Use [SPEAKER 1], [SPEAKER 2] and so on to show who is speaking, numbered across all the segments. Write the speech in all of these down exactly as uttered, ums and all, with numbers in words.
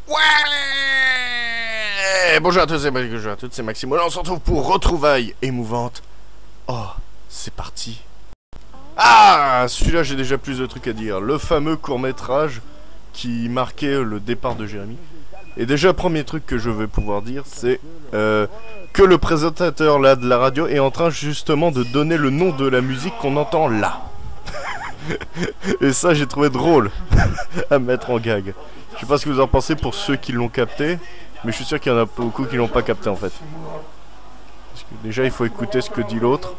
[SPEAKER 1] Ouais. Bonjour à tous et bonjour à toutes, c'est Maxime. Là, on se retrouve pour retrouvailles émouvantes. Oh, c'est parti. Ah, celui-là, j'ai déjà plus de trucs à dire. Le fameux court-métrage qui marquait le départ de Jérémy. Et déjà, premier truc que je vais pouvoir dire, c'est euh, que le présentateur là de la radio est en train justement de donner le nom de la musique qu'on entend là. Et ça, j'ai trouvé drôle à mettre en gag. Je sais pas ce que vous en pensez pour ceux qui l'ont capté, mais je suis sûr qu'il y en a beaucoup qui l'ont pas capté en fait. Parce que déjà, il faut écouter ce que dit l'autre.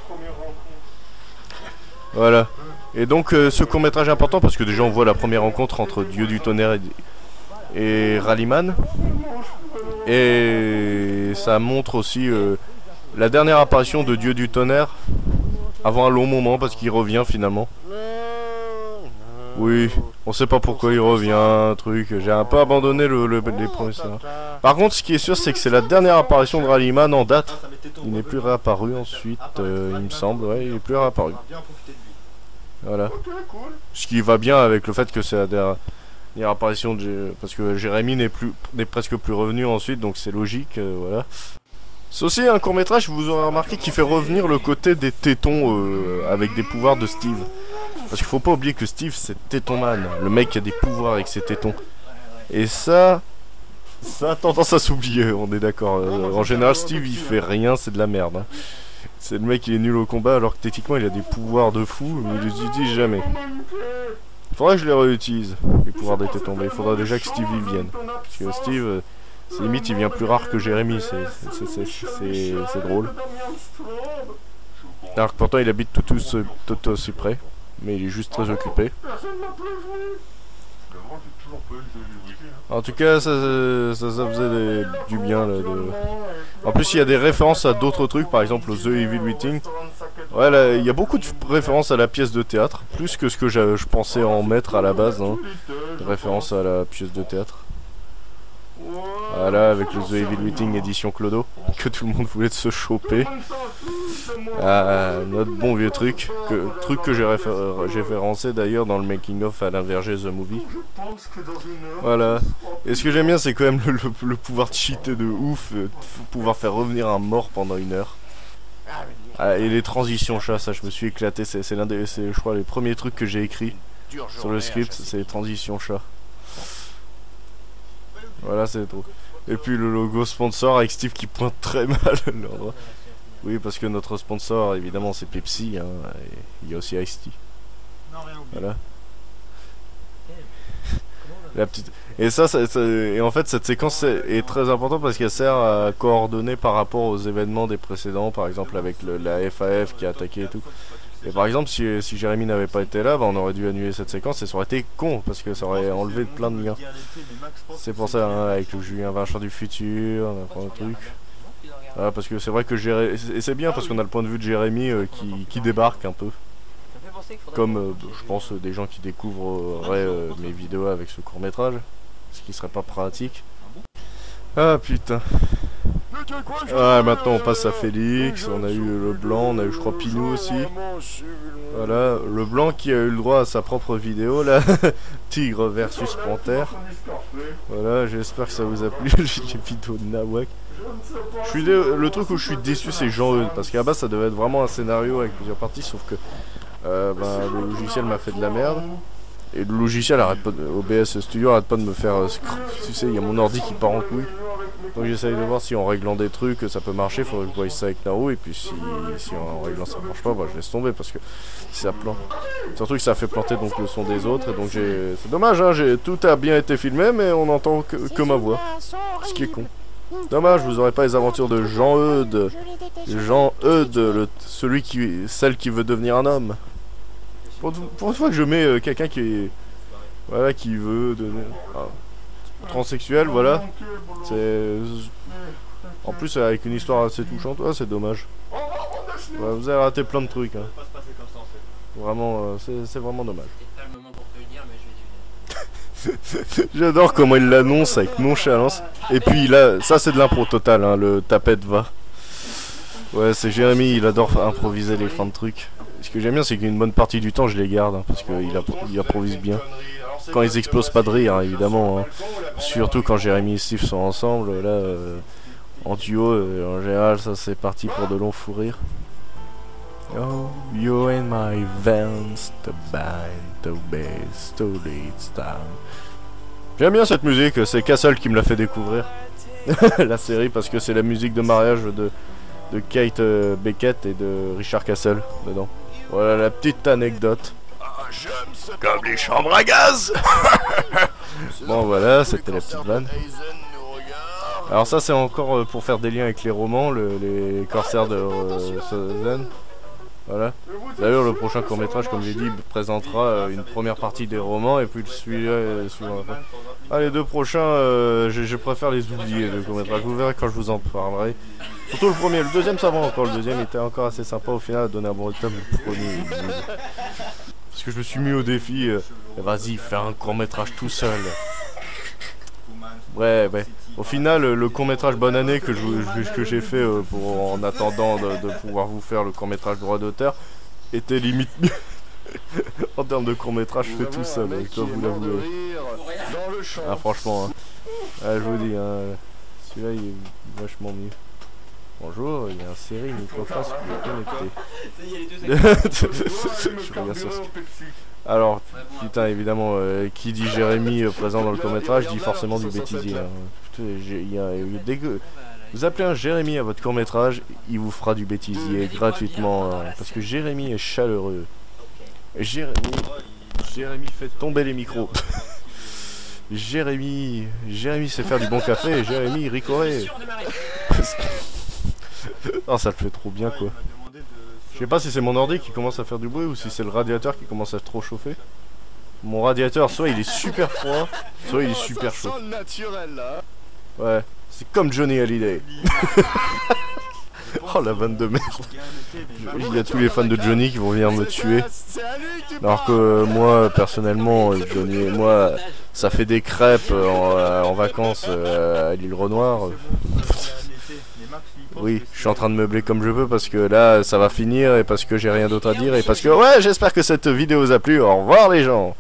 [SPEAKER 1] Voilà. Et donc, euh, ce court-métrage est important parce que déjà, on voit la première rencontre entre Dieu du tonnerre et, et Rallyman. Et ça montre aussi euh, la dernière apparition de Dieu du tonnerre avant un long moment parce qu'il revient finalement. Oui, on sait pas pourquoi il revient, truc. J'ai un peu abandonné le, le, les premiers scénarios. Par contre, ce qui est sûr, c'est que c'est la dernière apparition de Rallyman en date. Il n'est plus réapparu ensuite, euh, il me semble. Ouais, il est plus réapparu. Voilà. Ce qui va bien avec le fait que c'est la dernière apparition de G... parce que Jérémy n'est plus, n'est presque plus revenu ensuite, donc c'est logique. Euh, voilà. C'est aussi un court métrage, vous aurez remarqué, qui fait revenir le côté des tétons euh, avec des pouvoirs de Steve. Parce qu'il faut pas oublier que Steve c'est Téton Man, le mec qui a des pouvoirs avec ses tétons. Et ça, ça a tendance à s'oublier, on est d'accord. Euh, en général, Steve il fait rien, c'est de la merde. Hein. C'est le mec qui est nul au combat alors que techniquement il a des pouvoirs de fou, mais il les utilise jamais. Il faudrait que je les réutilise, les pouvoirs des tétons, mais il faudra déjà que Steve y vienne. Parce que Steve, euh, c'est limite il vient plus rare que Jérémy, c'est drôle. Alors que pourtant il habite tout, tout, tout, tout aussi près. Mais il est juste très occupé. En tout cas, ça, ça, ça faisait des, du bien. Là, de... En plus, il y a des références à d'autres trucs, par exemple au The Evil Within. Ouais, là, il y a beaucoup de références à la pièce de théâtre, plus que ce que je, je pensais en mettre à la base. Hein. Des références à la pièce de théâtre. Voilà, avec le The Evil Within édition Clodo, que tout le monde voulait se choper. Ah, notre bon vieux truc, que, truc que j'ai réfé référencé d'ailleurs dans le making of Alain Verger The Movie. Voilà. Et ce que j'aime bien, c'est quand même le, le, le pouvoir de cheater de ouf, euh, pouvoir faire revenir un mort pendant une heure. Ah, et les transitions chat, ça je me suis éclaté, c'est l'un des, je crois, les premiers trucs que j'ai écrit sur le script, c'est les transitions chat. Voilà, c'est trop. Et puis le logo sponsor avec Steve qui pointe très mal l'endroit. Oui, parce que notre sponsor, évidemment, c'est Pepsi, hein, et il y a aussi Ice-T. Voilà. La petite... Et ça, ça, ça, et en fait, cette séquence est très importante parce qu'elle sert à coordonner par rapport aux événements des précédents, par exemple avec le, la F A F qui a attaqué et tout. Et par exemple, si, si Jérémy n'avait pas été là, bah, on aurait dû annuler cette séquence et ça aurait été con parce que ça aurait enlevé plein de liens. C'est pour ça, hein, avec le Julien Vincent du futur, on apprend le truc. Voilà, parce que c'est vrai que Jérémy... Et c'est bien parce qu'on a le point de vue de Jérémy euh, qui, qui débarque un peu. Comme, euh, je pense, des gens qui découvreraient euh, mes vidéos avec ce court-métrage. Ce qui serait pas pratique. Ah putain. Ah, maintenant on passe à Félix, on a eu le blanc, on a eu je crois Pinou aussi. Voilà, le blanc qui a eu le droit à sa propre vidéo là. Tigre versus Panthère. Voilà, j'espère que ça vous a plu, les vidéos de Nawak. Je suis dé... Le truc où je suis déçu c'est Jean-Eudes, parce qu'à la base ça devait être vraiment un scénario avec plusieurs parties, sauf que euh, ben, le logiciel m'a fait de la merde. Et le logiciel arrête pas de... O B S Studio arrête pas de me faire... Euh, tu sais, il y a mon ordi qui part en couille. Donc j'essaye de voir si en réglant des trucs ça peut marcher, faudrait que je voie ça avec Naru, et puis si, si en réglant ça marche pas, bah je laisse tomber parce que ça plante. Surtout que ça fait planter donc le son des autres, et donc j'ai... C'est dommage, hein, tout a bien été filmé, mais on entend que, que ma voix. Ce qui est con. Dommage, vous aurez pas les aventures de Jean-Eudes. Jean-Eudes, le... celui qui... celle qui veut devenir un homme. Pour, pour une fois que je mets euh, quelqu'un qui est... Voilà, qui veut devenir... Ah. Transsexuel, voilà. C'est... En plus, avec une histoire assez touchante, ah, c'est dommage. Ouais, vous avez raté plein de trucs. Hein. Vraiment, euh, c'est vraiment dommage. J'adore comment il l'annonce avec nonchalance. Et puis là, ça c'est de l'impro total, hein, le tapette va. Ouais, c'est Jérémy, il adore improviser les fins de trucs. Ce que j'aime bien, c'est qu'une bonne partie du temps, je les garde, hein, parce qu'il il improvise bien. quand ils explosent pas de rire, hein, évidemment. Hein. Surtout quand Jérémy et Steve sont ensemble, là, euh, en duo, euh, en général, ça c'est parti pour de longs fous rires. Oh, you in my veins, the band, the bass, to lead time. J'aime bien cette musique, c'est Castle qui me l'a fait découvrir. La série, parce que c'est la musique de mariage de, de Kate euh, Beckett et de Richard Castle dedans. Voilà la petite anecdote. Comme les chambres à gaz. Bon voilà, c'était la petite vanne. Alors ça c'est encore euh, pour faire des liens avec les romans, le, les corsaires de euh, Susan. Voilà. D'ailleurs le prochain court métrage, comme j'ai dit, présentera euh, une première partie des romans et puis celui-là euh, suivant après. Ah, les deux prochains, euh, je, je préfère les oublier, le court métrage. Vous verrez quand je vous en parlerai. Surtout le premier, le deuxième ça va encore, le deuxième était encore assez sympa au final à donner un bon rythme. Le premier, parce que je me suis mis au défi, euh, vas-y fais un court métrage tout seul. Ouais, ouais. Au final, le court métrage Bonne Année que je que j'ai fait euh, pour en attendant de, de pouvoir vous faire le court métrage droit d'auteur était limite mieux. En termes de court métrage, je fais tout seul, hein, je dois vous l'avouer. Ah, franchement, hein. Ah, je vous dis, hein, celui-là il est vachement mieux. Bonjour, il y a un série Microface qui est connecté. Je regarde sur ce... Alors, putain, évidemment, euh, qui dit Jérémy euh, présent dans le court-métrage dit forcément du bêtisier. Hein. Putain, y a, y a, dès que vous appelez un Jérémy à votre court-métrage, il vous fera du bêtisier gratuitement. Hein, parce que Jérémy est chaleureux. Jérémy, Jérémy fait tomber les micros. Jérémy, Jérémy sait faire du bon café et Jérémy ricoré. Oh, ça le fait trop bien quoi. Je sais pas si c'est mon ordi qui commence à faire du bruit ou si c'est le radiateur qui commence à trop chauffer. Mon radiateur, soit il est super froid, soit il est super chaud. Ouais, c'est comme Johnny Hallyday. Oh la vanne de merde. Il y a tous les fans de Johnny qui vont venir me tuer. Alors que euh, moi, personnellement, Johnny et moi, ça fait des crêpes en, euh, en vacances euh, à l'île Renoir. Oui, je suis en train de meubler comme je peux parce que là ça va finir et parce que j'ai rien d'autre à dire et parce que ouais, j'espère que cette vidéo vous a plu. Au revoir les gens.